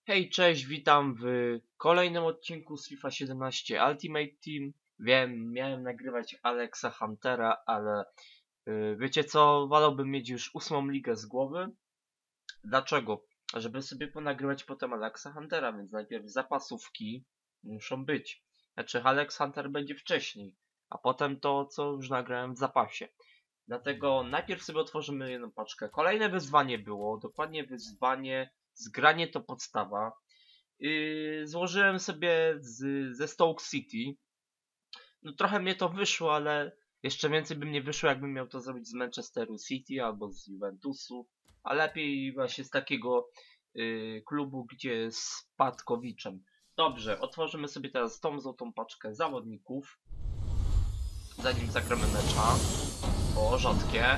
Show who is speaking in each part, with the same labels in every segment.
Speaker 1: Hej, cześć, witam w kolejnym odcinku z FIFA 17 Ultimate Team. Wiem, miałem nagrywać Alexa Huntera, ale wiecie co, wolałbym mieć już 8 ligę z głowy. Dlaczego? Żeby sobie ponagrywać potem Alexa Huntera, więc najpierw zapasówki muszą być. Znaczy Alex Hunter będzie wcześniej, a potem to, co już nagrałem w zapasie. Dlatego najpierw sobie otworzymy jedną paczkę. Kolejne wyzwanie było, dokładnie wyzwanie zgranie to podstawa. Złożyłem sobie ze Stoke City. No trochę mnie to wyszło, ale jeszcze więcej by mnie wyszło, jakbym miał to zrobić z Manchesteru City albo z Juventusu. A lepiej właśnie z takiego klubu, gdzie jest spadkowiczem. Dobrze, otworzymy sobie teraz tą złotą paczkę zawodników. Zanim zagramy mecza. O, rzadkie.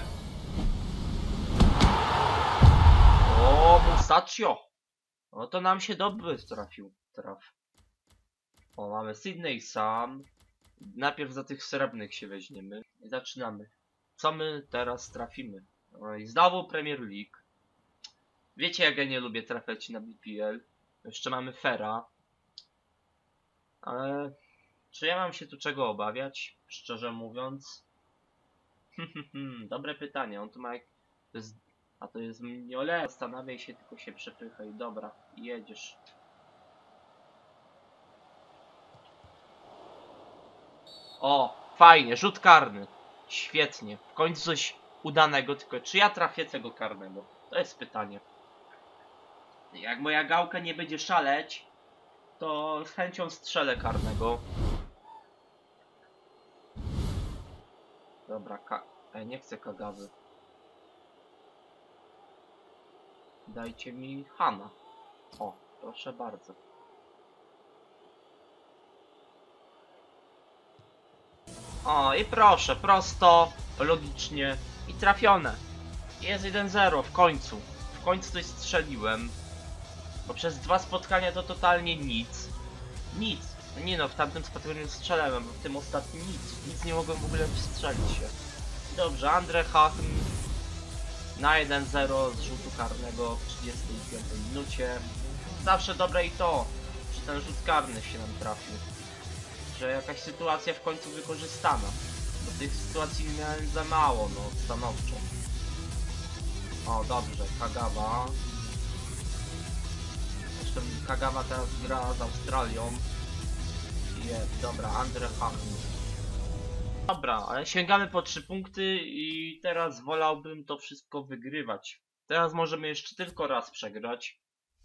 Speaker 1: O, Musacchio. No to nam się dobry trafił. O, mamy Sydney Sam. Najpierw za tych srebrnych się weźmiemy. I zaczynamy. Co my teraz trafimy? No i znowu Premier League. Wiecie, jak ja nie lubię trafiać na BPL. Jeszcze mamy Fera. Ale czy ja mam się tu czego obawiać? Szczerze mówiąc. Dobre pytanie. On tu ma jak... A to jest Mignolet. Zastanawiaj się, tylko się przepychaj. Dobra, jedziesz. O, fajnie, rzut karny. Świetnie. W końcu coś udanego, tylko czy ja trafię tego karnego? To jest pytanie. Jak moja gałka nie będzie szaleć, to z chęcią strzelę karnego. Dobra, nie chcę Kagawy. Dajcie mi Hana. O, proszę bardzo. O, i proszę, prosto, logicznie i trafione. Jest 1-0 w końcu. W końcu coś strzeliłem. Bo przez 2 spotkania to totalnie nic. Nic. No nie no, w tamtym spotkaniu strzelałem, w tym ostatnim nic. Nic nie mogłem w ogóle strzelić się. Dobrze, Andre Hachn na 1-0 z rzutu karnego w 35 minucie. Zawsze dobre i to, że ten rzut karny się nam trafił. Że jakaś sytuacja w końcu wykorzystana. Bo tych sytuacji miałem za mało, no, stanowczo. O, dobrze, Kagawa. Zresztą Kagawa teraz gra z Australią. Jest, dobra, Andre Hachn. Dobra, ale sięgamy po 3 punkty i teraz wolałbym to wszystko wygrywać. Teraz możemy jeszcze tylko raz przegrać.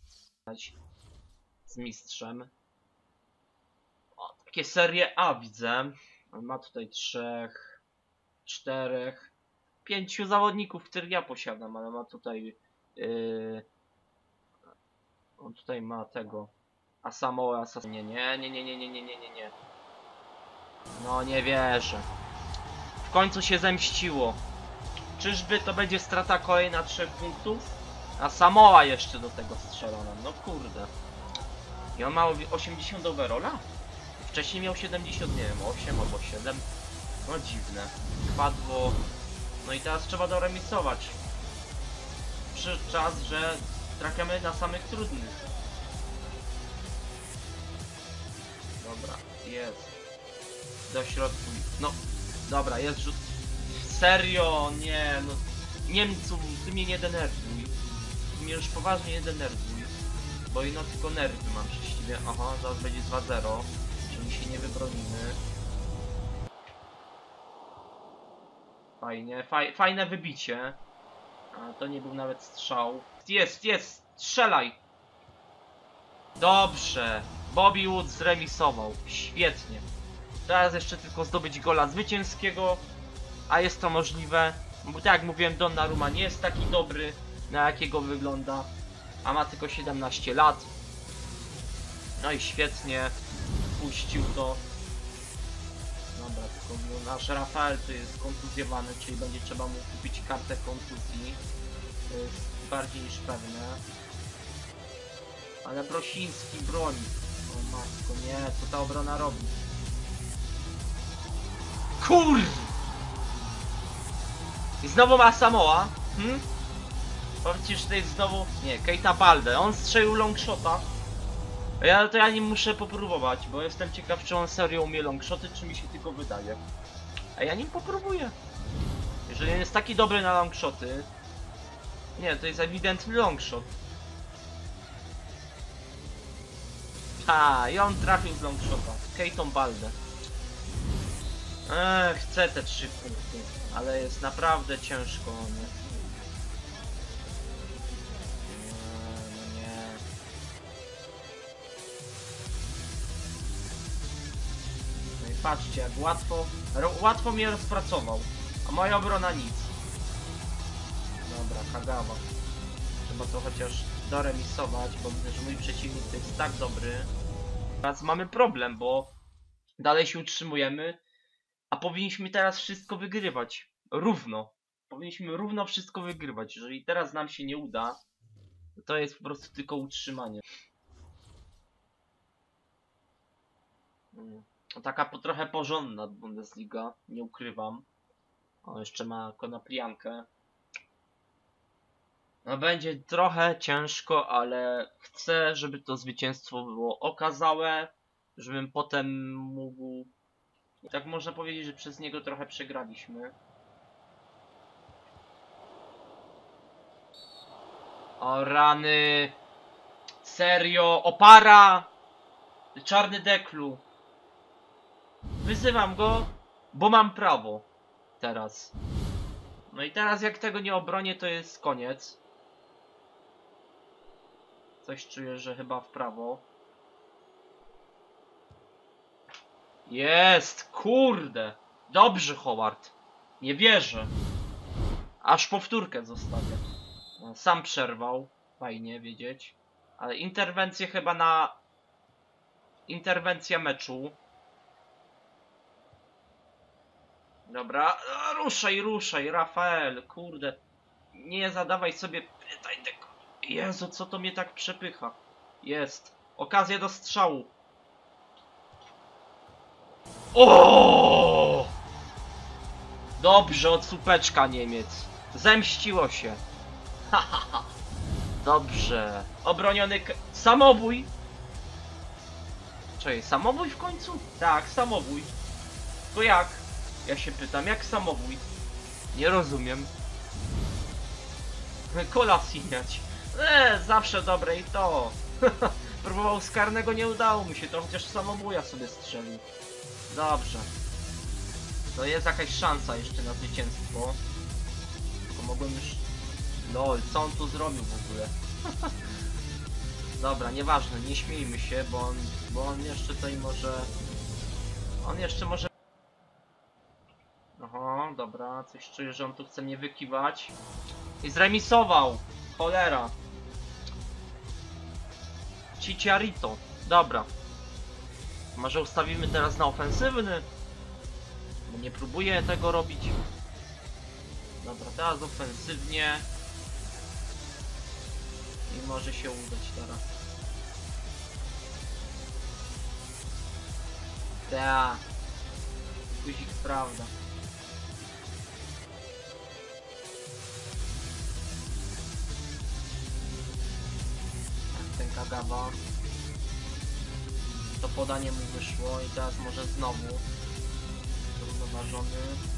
Speaker 1: Z mistrzem. O, takie serie A widzę. On ma tutaj 3, 4, 5 zawodników, których ja posiadam, ale ma tutaj... on tutaj ma tego... Asamoah, nie. No nie wierzę. W końcu się zemściło. Czyżby to będzie strata kolejna 3 punktów? A Samoa jeszcze do tego strzela nam. No kurde. I on ma 80 overalla? Wcześniej miał 70, nie wiem, 8 albo 7. No dziwne. Padło. No i teraz trzeba doremisować. Przyszedł czas, że trafiamy na samych trudnych. Dobra, jest. Do środku. No, dobra, jest rzut. Serio, nie, no. Niemców, ty mnie nie denerwuj. Ty mnie już poważnie nie denerwuj. Bo ino tylko nerwy mam szczęśliwie. Aha, zaraz będzie 2-0. Czyli się nie wybronimy. Fajnie, fajne wybicie. A to nie był nawet strzał. Jest, strzelaj! Dobrze. Bobby Wood zremisował. Świetnie. Teraz jeszcze tylko zdobyć gola zwycięskiego. A jest to możliwe. Bo tak jak mówiłem, Donnarumma nie jest taki dobry, na jakiego wygląda. A ma tylko 17 lat. No i świetnie. Puścił to. Dobra, tylko nasz Rafael tu jest kontuzjowany, czyli będzie trzeba mu kupić kartę kontuzji. To jest bardziej niż pewne. Ale Brosiński broni. O matko, nie, co ta obrona robi? Kur! I znowu ma Samoa. Powiedzcie, że to jest znowu... Nie, Keita Balde. On strzelił longshota. To ja nim muszę popróbować, bo jestem ciekaw, czy on serio umie longshoty, czy mi się tylko wydaje. A ja nim popróbuję. Jeżeli on jest taki dobry na longshoty... Nie, to jest ewidentny longshot. Ha, i on trafił z longshota. Keitą Balde. Chcę te 3 punkty, ale jest naprawdę ciężko, nie? No nie. No i patrzcie, jak łatwo mnie rozpracował, a moja obrona nic. Dobra, Kagawa. Trzeba to chociaż doremisować, bo widzę, że mój przeciwnik to jest tak dobry. Teraz mamy problem, bo dalej się utrzymujemy, a powinniśmy teraz wszystko wygrywać. Równo. Powinniśmy równo wszystko wygrywać. Jeżeli teraz nam się nie uda, to jest po prostu tylko utrzymanie. Taka trochę porządna Bundesliga, nie ukrywam. O, jeszcze ma Konopliankę. No będzie trochę ciężko, ale chcę, żeby to zwycięstwo było okazałe, żebym potem mógł... Tak można powiedzieć, że przez niego trochę przegraliśmy. O rany! Serio! Opara! Czarny Deklu! Wyzywam go, bo mam prawo. Teraz. No i teraz jak tego nie obronię, to jest koniec. Coś czuję, że chyba w prawo. Jest! Kurde! Dobrze, Howard. Nie wierzę. Aż powtórkę zostawię. No, sam przerwał. Fajnie wiedzieć. Ale interwencję chyba na... Interwencja meczu. Dobra. Ruszaj, ruszaj, Rafael. Kurde. Nie zadawaj sobie pytań tego. Jezu, co to mnie tak przepycha. Jest. Okazja do strzału. O! Dobrze, od słupeczka Niemiec. Zemściło się. Dobrze. Obroniony samobój. Czekaj, samobój w końcu? Tak, samobój. To jak? Ja się pytam, jak samobój? Nie rozumiem. Kolasiniać. Zawsze dobre i to. Próbował z karnego, nie udało mu się, to chociaż samobuja sobie strzelił. Dobrze. To jest jakaś szansa jeszcze na zwycięstwo. Tylko mogłem już... Lol, co on tu zrobił w ogóle? Dobra, nieważne, nie śmiejmy się, bo on jeszcze tutaj może... On jeszcze może... Aha, dobra, coś czuję, że on tu chce mnie wykiwać. I zremisował! Cholera! Chicharito. Dobra. Może ustawimy teraz na ofensywny? Bo nie próbuję tego robić. Dobra, teraz ofensywnie. I może się udać teraz. Ta. Guzik, prawda. Ten Kagawa. To podanie mu wyszło i teraz może znowu. Zrównoważony.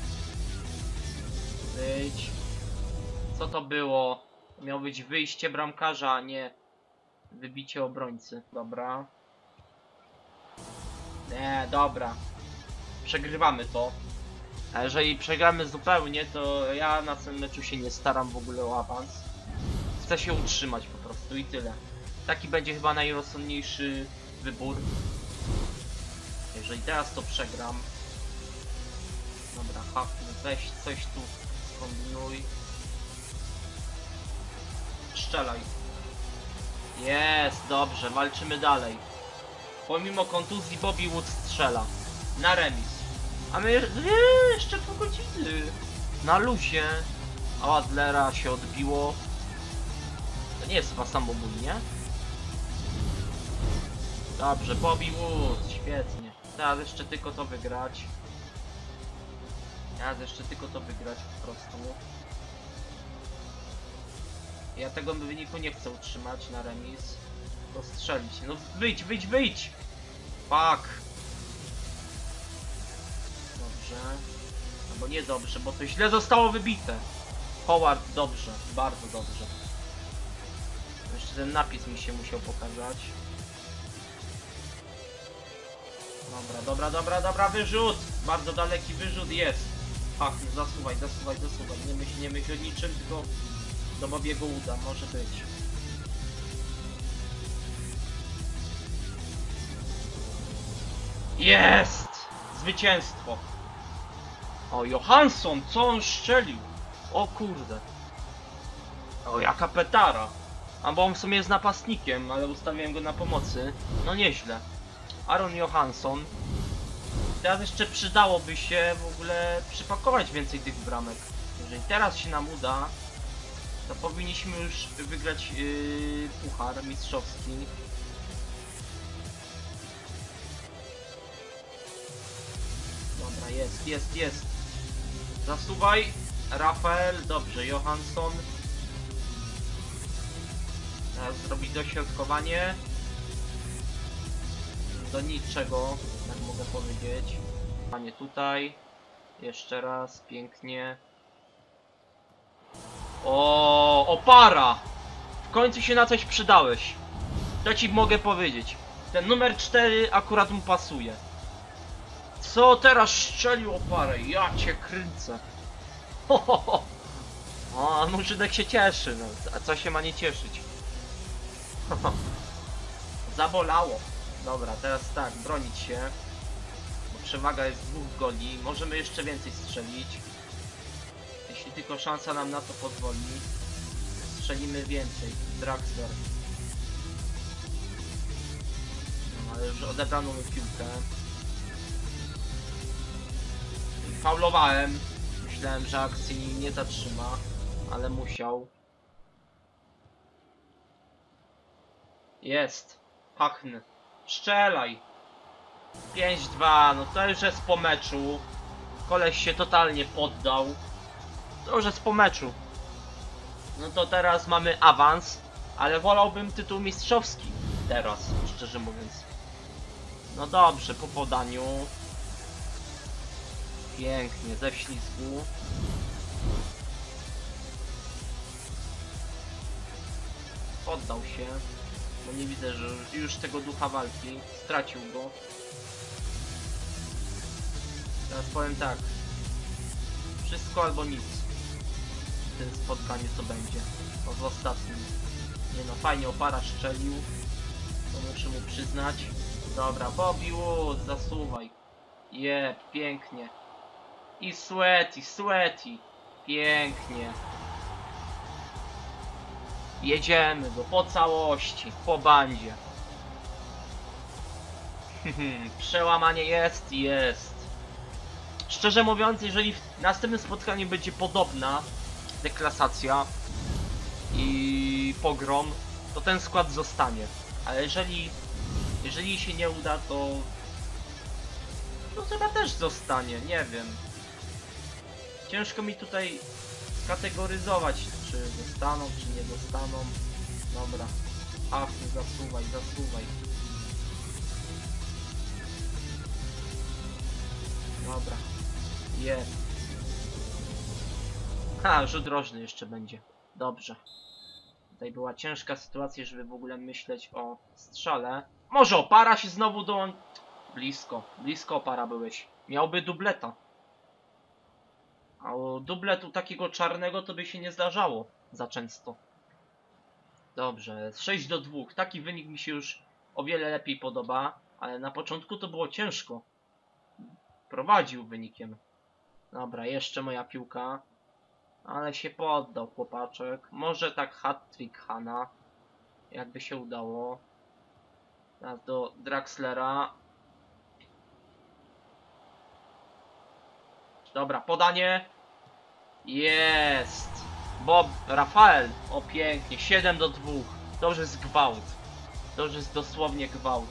Speaker 1: Wyjdź. Co to było? Miało być wyjście bramkarza, a nie wybicie obrońcy. Dobra. Nie, dobra. Przegrywamy to. A jeżeli przegramy zupełnie, to ja na tym meczu się nie staram w ogóle o awans. Chcę się utrzymać po prostu i tyle. Taki będzie chyba najrozsądniejszy wybór. Jeżeli teraz to przegram. Dobra, Hafner, weź coś tu skombinuj. Strzelaj. Jest, dobrze, walczymy dalej. Pomimo kontuzji Bobby Wood strzela. Na remis. A my jeszcze pół godziny. Na luzie. A Adlera się odbiło. To nie jest chyba samobój, nie? Dobrze, Bobby Wood, świetnie. Teraz jeszcze tylko to wygrać. Teraz jeszcze tylko to wygrać po prostu. Ja tego wyniku nie chcę utrzymać na remis. To strzelić. No wyjdź, wyjdź, wyjdź! Fuck! Dobrze. Albo nie dobrze, bo to źle zostało wybite. Howard, dobrze. Bardzo dobrze. Jeszcze ten napis mi się musiał pokazać. Dobra, dobra, dobra, dobra, wyrzut! Bardzo daleki wyrzut jest. Ach, no zasuwaj, zasuwaj, zasuwaj. Nie myśl o niczym, tylko do Bobiego uda, może być. Jest! Zwycięstwo! O, Johansson, co on strzelił? O kurde. O, jaka petara. A bo on w sumie jest napastnikiem, ale ustawiłem go na pomocy. No nieźle. Aron Johansson. Teraz jeszcze przydałoby się w ogóle przypakować więcej tych bramek. Jeżeli teraz się nam uda, to powinniśmy już wygrać puchar mistrzowski. Dobra, jest, jest, jest. Zasuwaj. Rafael, dobrze, Johansson. Teraz zrobić dośrodkowanie. Do niczego, tak mogę powiedzieć. Panie tutaj. Jeszcze raz, pięknie. O, opara! W końcu się na coś przydałeś. To ci mogę powiedzieć. Ten numer 4 akurat mu pasuje. Co teraz strzelił oparę? Ja cię kręcę. Ho, ho, ho. O, Murzynek się cieszy, no. A co się ma nie cieszyć? Zabolało. Dobra, teraz tak, bronić się. Bo przewaga jest 2 goli. Możemy jeszcze więcej strzelić. Jeśli tylko szansa nam na to pozwoli. Strzelimy więcej. Draxler. No, ale już odebrano mi piłkę. I faulowałem. Myślałem, że akcji nie zatrzyma. Ale musiał. Jest. Pachny. Strzelaj. 5-2. No to już jest po meczu. Koleś się totalnie poddał. To już jest po meczu. No to teraz mamy awans. Ale wolałbym tytuł mistrzowski. Teraz, szczerze mówiąc. No dobrze, po podaniu. Pięknie, ze wślizgu. Poddał się. Bo nie widzę, że już tego ducha walki. Stracił go. Teraz powiem tak. Wszystko albo nic. W tym spotkaniu co będzie. To w ostatnim. Nie no, fajnie opara strzelił. To muszę mu przyznać. Dobra, Bobby Wood, zasuwaj. Pięknie. I Sweaty. Pięknie. Jedziemy go po całości, po bandzie. Przełamanie jest. Szczerze mówiąc, jeżeli w następnym spotkaniu będzie podobna deklasacja i pogrom, to ten skład zostanie. Ale jeżeli się nie uda, to chyba też zostanie, nie wiem. Ciężko mi tutaj skategoryzować, czy dostaną, czy nie dostaną. Dobra. Ach, zasuwaj. Dobra. Jest. Ha, rzut rożny jeszcze będzie. Dobrze. Tutaj była ciężka sytuacja, żeby w ogóle myśleć o strzale. Może opara się znowu do... Blisko opara byłeś. Miałby dubleta. A o dubletu takiego czarnego to by się nie zdarzało za często. Dobrze, 6-2. Taki wynik mi się już o wiele lepiej podoba, ale na początku to było ciężko. Prowadził wynikiem. Dobra, jeszcze moja piłka. Ale się poddał chłopaczek. Może tak hat-trick Hana. Jakby się udało. Teraz do Draxlera. Dobra, podanie. Jest. Rafael. O pięknie. 7-2. To już jest gwałt. To już jest dosłownie gwałt.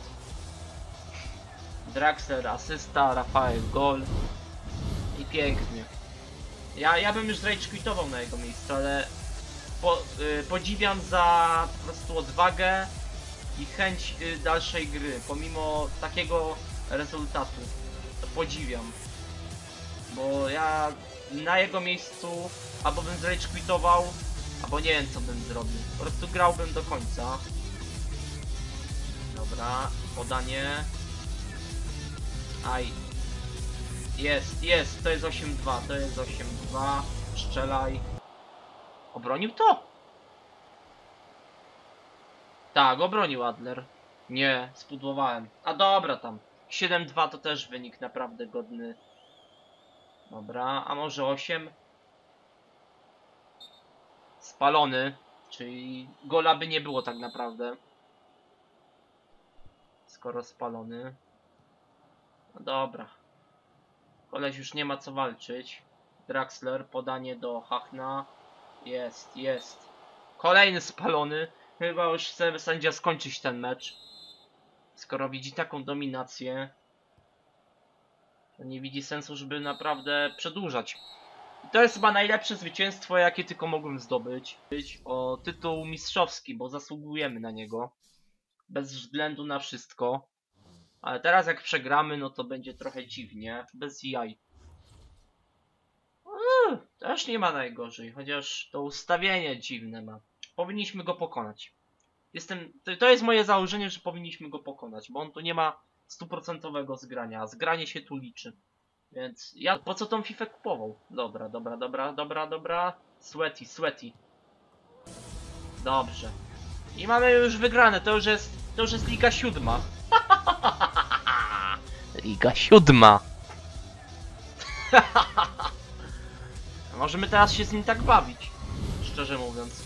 Speaker 1: Draxler asysta, Rafael gol. I pięknie. Ja bym już rage quitował na jego miejscu, ale podziwiam za po prostu odwagę i chęć dalszej gry, pomimo takiego rezultatu. To podziwiam. Bo ja na jego miejscu albo bym rage quitował, albo nie wiem co bym zrobił. Po prostu grałbym do końca. Dobra, podanie. Aj. Jest, to jest 8-2, to jest 8-2. Strzelaj. Obronił to? Tak, obronił Adler. Nie, spudłowałem. A dobra tam. 7-2 to też wynik naprawdę godny. Dobra, a może 8? Spalony. Czyli gola by nie było tak naprawdę. Skoro spalony. No dobra. Koleś już nie ma co walczyć. Draxler, podanie do Hachna. Jest. Kolejny spalony. Chyba już chce sędzia skończyć ten mecz. Skoro widzi taką dominację, to nie widzi sensu, żeby naprawdę przedłużać. I to jest chyba najlepsze zwycięstwo, jakie tylko mogłem zdobyć. O tytuł mistrzowski, bo zasługujemy na niego. Bez względu na wszystko. Ale teraz jak przegramy, no to będzie trochę dziwnie. Bez jaj. Też nie ma najgorzej, chociaż to ustawienie dziwne ma. Powinniśmy go pokonać. To jest moje założenie, że powinniśmy go pokonać, bo on tu nie ma 100% zgrania, a zgranie się tu liczy. Więc ja po co tą FIFA kupował? Dobra. Sweaty. Dobrze. I mamy już wygrane, to już jest Liga 7. Liga 7. Możemy teraz się z nim tak bawić, szczerze mówiąc.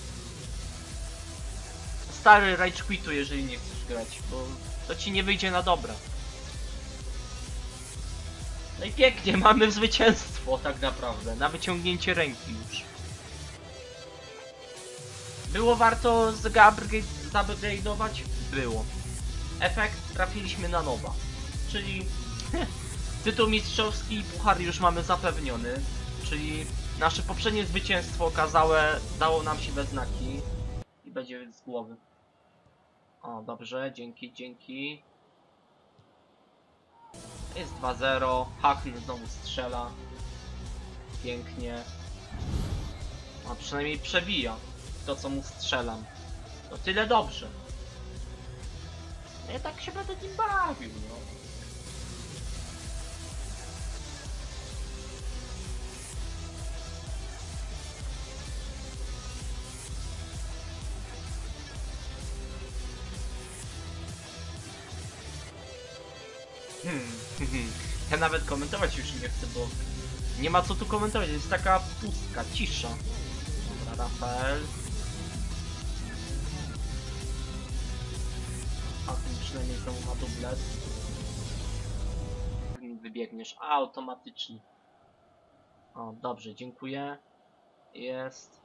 Speaker 1: Stary, rage quitu, jeżeli nie chcesz grać, bo to ci nie wyjdzie na dobre. No i pięknie, mamy zwycięstwo tak naprawdę, na wyciągnięcie ręki już. Było warto zupgrade'ować? Było. Efekt trafiliśmy na nowa. Czyli tytuł mistrzowski i puchar już mamy zapewniony. Czyli nasze poprzednie zwycięstwo okazałe dało nam się we znaki. I będzie z głowy. O, dobrze, dzięki. Jest 2-0. Hachn znowu strzela. Pięknie. A przynajmniej przebija to, co mu strzelam. To tyle dobrze. Ja tak się będę nim bawił, no. Ja nawet komentować już nie chcę, bo nie ma co tu komentować, jest taka pustka, cisza. Dobra, Rafael. A ten przynajmniej znowu ma dublet. Wybiegniesz automatycznie. O, dobrze, dziękuję. Jest.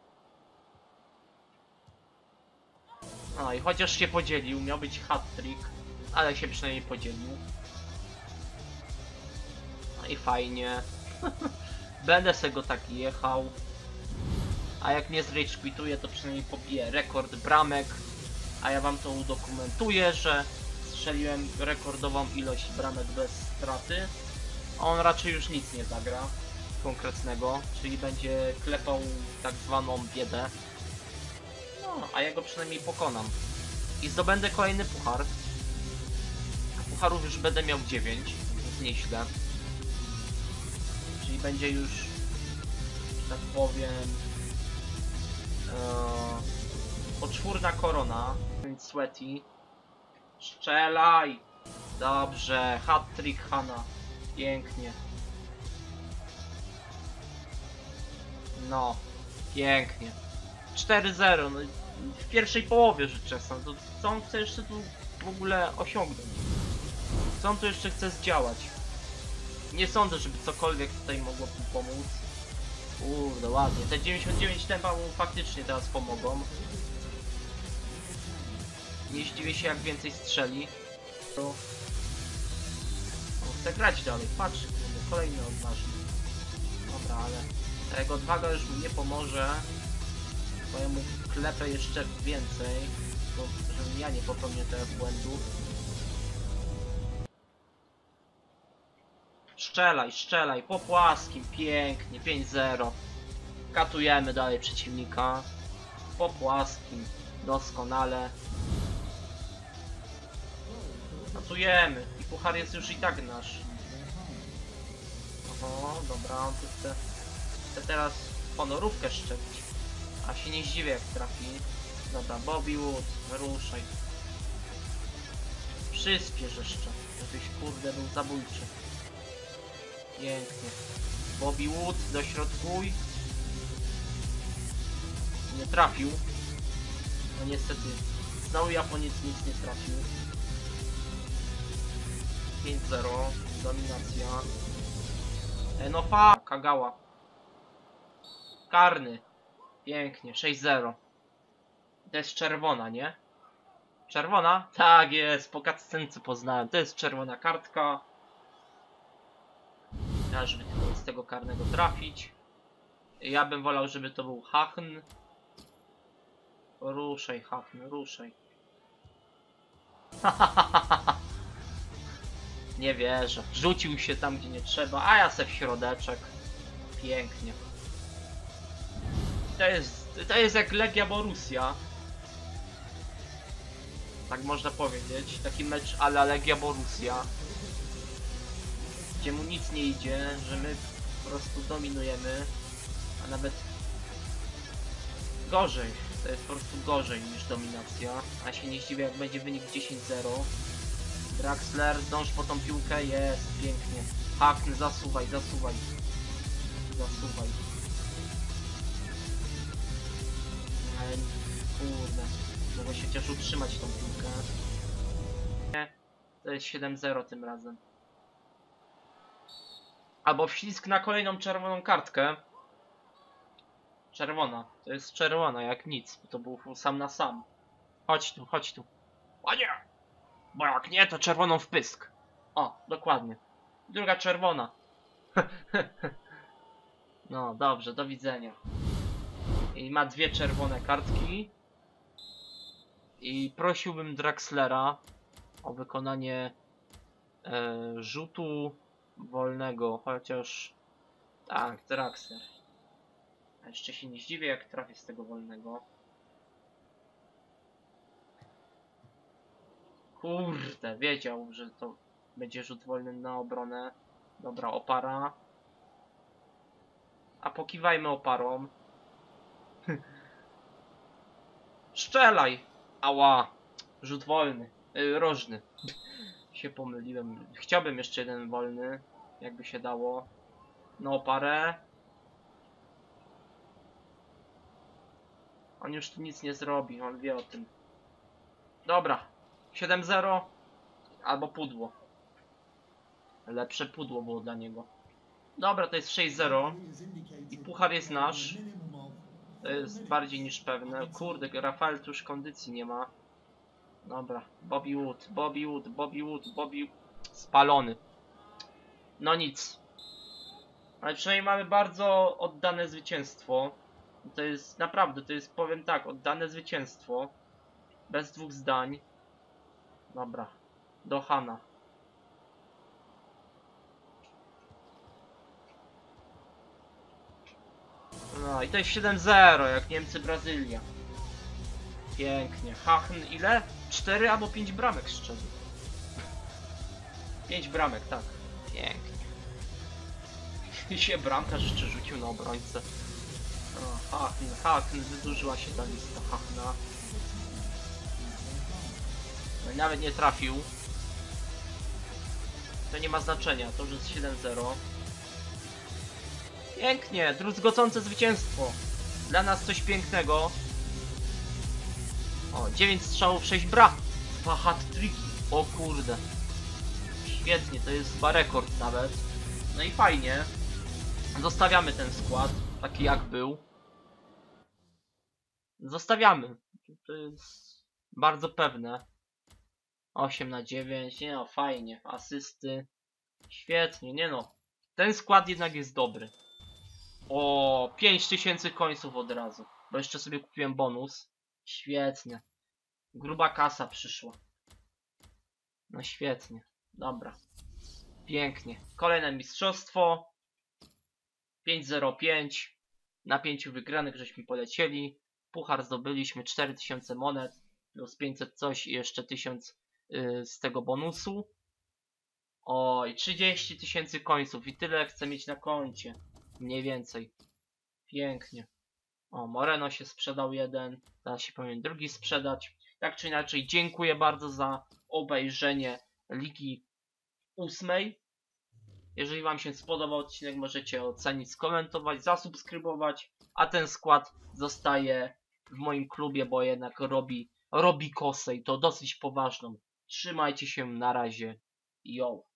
Speaker 1: No i chociaż się podzielił, miał być hat-trick, ale się przynajmniej podzielił. I fajnie. Będę se go tak jechał. A jak nie zrage quituje, to przynajmniej pobiję rekord bramek. A ja wam to udokumentuję, że strzeliłem rekordową ilość bramek bez straty. A on raczej już nic nie zagra konkretnego, czyli będzie klepał tak zwaną biedę. No, a ja go przynajmniej pokonam. I zdobędę kolejny puchar. A pucharów już będę miał 9, więc nieźle. Czyli będzie już, że tak powiem, poczwórna korona, więc Sweaty. Strzelaj! Dobrze, hat-trick Hana. Pięknie. No, pięknie. 4-0, no w pierwszej połowie rzecz jasna. To co on chce jeszcze tu w ogóle osiągnąć? Co on tu jeszcze chce zdziałać? Nie sądzę, żeby cokolwiek tutaj mogło mu pomóc. Kurde, ładnie. Te 99 tempa mu faktycznie teraz pomogą. Nie zdziwię się, jak więcej strzeli. To... chcę grać dalej. Patrz, kurde, kolejny odważny. Dobra, ale ta jego odwaga już mu nie pomoże. Bo ja mu klepę jeszcze więcej, bo żebym ja nie popełnił teraz błędów. Strzelaj, strzelaj, po płaskim, pięknie, 5-0. Katujemy dalej przeciwnika. Po płaskim, doskonale. Katujemy i puchar jest już i tak nasz. Oho, dobra, on tu chce teraz honorówkę szczepić. A się nie zdziwię jak trafi. Dobra, Bobby Wood, ruszaj. Przyspiesz jeszcze, żebyś kurde był zabójczy. Pięknie. Bobby Wood, dośrodkuj. Nie trafił. No niestety. Znowu Japoniec nic nie trafił. 5-0. Dominacja. No Kagawa. Karny. Pięknie. 6-0. To jest czerwona, nie? Czerwona? Tak jest. Po cutscence poznałem. To jest czerwona kartka. Ja, żeby tylko z tego karnego trafić. Ja bym wolał, żeby to był Hachn. Ruszaj, Hachn, ruszaj. Nie wierzę. Rzucił się tam, gdzie nie trzeba, a ja se w środeczek. Pięknie. To jest jak Legia Borussia. Tak można powiedzieć. Taki mecz a la Legia Borussia. Gdzie mu nic nie idzie, że my po prostu dominujemy. A nawet gorzej. To jest po prostu gorzej niż dominacja. A się nie zdziwię jak będzie wynik 10-0. Draxler, zdąż po tą piłkę, jest, pięknie. Hachn, zasuwaj, zasuwaj. Zasuwaj. Kurde, mogę się chociaż utrzymać tą piłkę. Nie, to jest 7-0 tym razem. Albo wślizg na kolejną czerwoną kartkę. Czerwona, to jest czerwona jak nic, bo to był sam na sam. Chodź tu, chodź tu. Panie! Bo jak nie, to czerwoną w pysk. O, dokładnie. Druga czerwona. No, dobrze, do widzenia. I ma 2 czerwone kartki. I prosiłbym Draxlera o wykonanie rzutu wolnego, chociaż... Tak, Draxler. A jeszcze się nie zdziwię, jak trafię z tego wolnego. Kurde, wiedział, że to będzie rzut wolny na obronę. Dobra, opara. A pokiwajmy oparą. Strzelaj! Ała! Rzut wolny. Rożny. Się pomyliłem. Chciałbym jeszcze jeden wolny. Jakby się dało. No oparę. On już tu nic nie zrobi. On wie o tym. Dobra. 7-0. Albo pudło. Lepsze pudło było dla niego. Dobra, to jest 6-0. I puchar jest nasz. To jest bardziej niż pewne. Kurde, Rafael tu już kondycji nie ma. Dobra, Bobby Wood, Bobby Wood, Bobby Wood, Bobby... Spalony. No nic. Ale przynajmniej mamy bardzo oddane zwycięstwo. To jest naprawdę, to jest, powiem tak, oddane zwycięstwo. Bez dwóch zdań. Dobra, do Hana. No i to jest 7-0, jak Niemcy, Brazylia. Pięknie. Hachn ile? 4 albo 5 bramek strzelił. 5 bramek, tak. Pięknie. I się bramkarz jeszcze rzucił na obrońcę. O, Hachn, wydłużyła się ta lista Hachna. No i nawet nie trafił. To nie ma znaczenia, to już jest 7-0. Pięknie, druzgocące zwycięstwo. Dla nas coś pięknego. O, 9 strzałów, 6 brak. 2 hat-tricki. O kurde. Świetnie, to jest chyba rekord nawet. No i fajnie. Zostawiamy ten skład, taki jak był. Zostawiamy. To jest bardzo pewne. 8/9, nie no, fajnie. Asysty. Świetnie, nie no. Ten skład jednak jest dobry. O, 5000 końców od razu. bo jeszcze sobie kupiłem bonus. Świetnie. Gruba kasa przyszła. No świetnie. Dobra. Pięknie. Kolejne mistrzostwo. 5-0-5. Na 5 wygranych żeśmy polecieli. Puchar zdobyliśmy 4000 monet. Plus 500 coś i jeszcze 1000 z tego bonusu. Oj, 30 000 końców i tyle chcę mieć na koncie. Mniej więcej. Pięknie. O, Moreno się sprzedał jeden. Teraz się powinien drugi sprzedać. Tak czy inaczej, dziękuję bardzo za obejrzenie Ligi 8. Jeżeli wam się spodobał odcinek, możecie ocenić, skomentować, zasubskrybować. A ten skład zostaje w moim klubie, bo jednak robi kosę i to dosyć poważną. Trzymajcie się, na razie. Yo.